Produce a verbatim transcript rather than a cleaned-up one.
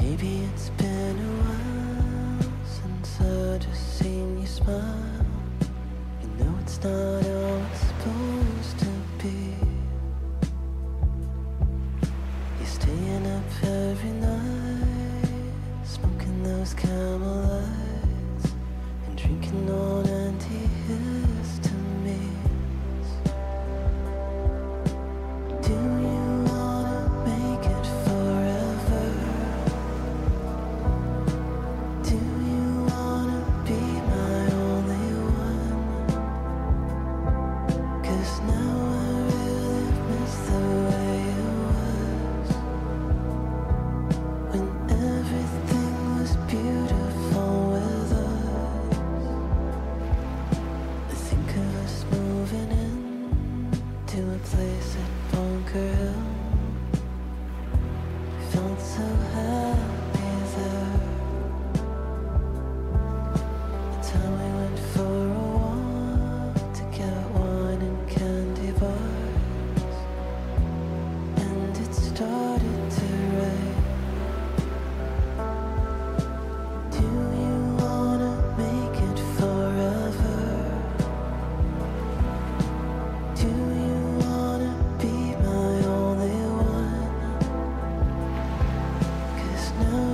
Maybe it's been a while since I just seen you smile. You know it's not how it's supposed to be. You're staying up every night, smoking those Camel Lights and drinking on antihistamines. Do you wanna make it forever? Do you wanna be my only one? 'Cause now I really miss the way it was, when everything was beautiful with us. I think of us moving in to a place at Bunker Hill. We felt so happy there. The time we went for a walk to get wine and candy bars, and it started to rain. Do you wanna make it forever? Do you wanna be my only one? 'Cause now